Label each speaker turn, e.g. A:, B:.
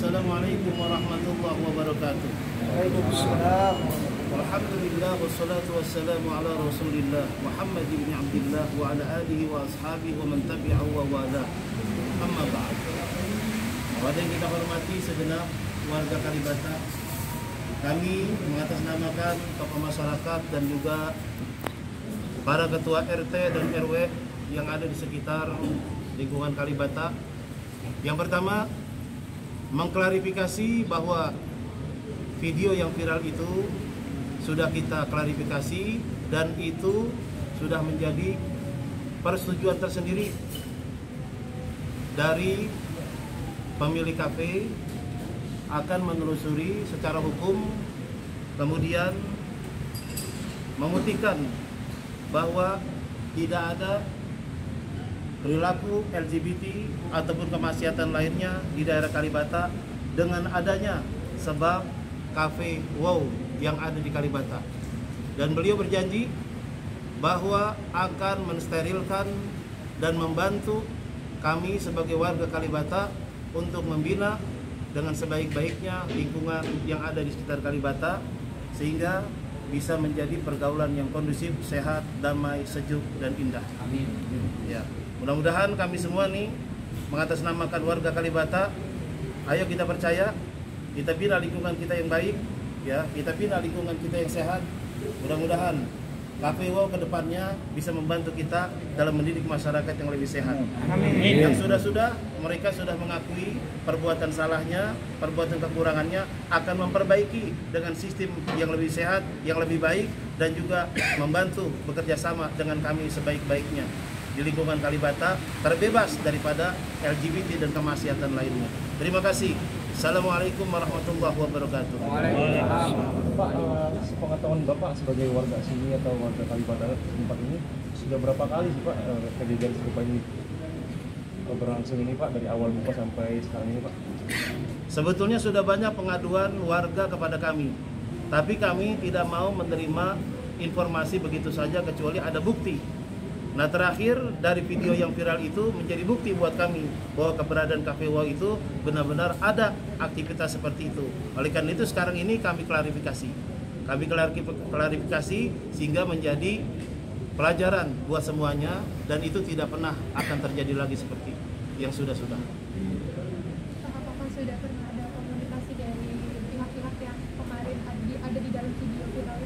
A: Assalamualaikum warahmatullahi wabarakatuh.
B: Waalaikumsalam.
A: Alhamdulillah wassalatu wassalamu ala Rasulillah Muhammad ibn Abdullah wa ala alihi wa ashabihi wa man tabi'ahu wa wala. Amma ba'd. Pada yang kita hormati segenap warga Kalibata, kami mengatasnamakan tokoh masyarakat dan juga para ketua RT dan RW yang ada di sekitar lingkungan Kalibata. Yang pertama, mengklarifikasi bahwa video yang viral itu sudah kita klarifikasi dan itu sudah menjadi persetujuan tersendiri dari pemilik kafe akan menelusuri secara hukum, kemudian membuktikan bahwa tidak ada perilaku LGBT ataupun kemaksiatan lainnya di daerah Kalibata dengan adanya sebab kafe Wow yang ada di Kalibata. Dan beliau berjanji bahwa akan mensterilkan dan membantu kami sebagai warga Kalibata untuk membina dengan sebaik-baiknya lingkungan yang ada di sekitar Kalibata sehingga bisa menjadi pergaulan yang kondusif, sehat, damai, sejuk, dan indah.
B: Amin.
A: Ya. Mudah-mudahan kami semua nih mengatasnamakan warga Kalibata, ayo kita percaya, kita bina lingkungan kita yang baik, ya, kita bina lingkungan kita yang sehat. Mudah-mudahan Cafe Wow ke depannya bisa membantu kita dalam mendidik masyarakat yang lebih sehat.
B: Amin.
A: Yang sudah mereka sudah mengakui perbuatan salahnya, perbuatan kekurangannya, akan memperbaiki dengan sistem yang lebih sehat, yang lebih baik, dan juga membantu bekerja sama dengan kami sebaik-baiknya di lingkungan Kalibata, terbebas daripada LGBT dan kemaksiatan lainnya. Terima kasih. Assalamualaikum warahmatullahi wabarakatuh.
B: Waalaikumsalam.
C: Pak, sepengetahuan Bapak sebagai warga sini atau warga Kalibata tempat ini sudah berapa kali sih Pak kejadian serupa ini berlangsung ini Pak, dari awal buka sampai sekarang ini Pak?
A: Sebetulnya sudah banyak pengaduan warga kepada kami, tapi kami tidak mau menerima informasi begitu saja kecuali ada bukti. Nah, terakhir dari video yang viral itu menjadi bukti buat kami bahwa keberadaan Cafe Wow itu benar-benar ada aktivitas seperti itu. Oleh karena itu sekarang ini kami klarifikasi. Kami klarifikasi sehingga menjadi pelajaran buat semuanya dan itu tidak pernah akan terjadi lagi seperti yang sudah-sudah.
D: Apakah sudah pernah ada komunikasi dari pihak-pihak yang kemarin ada di dalam video viral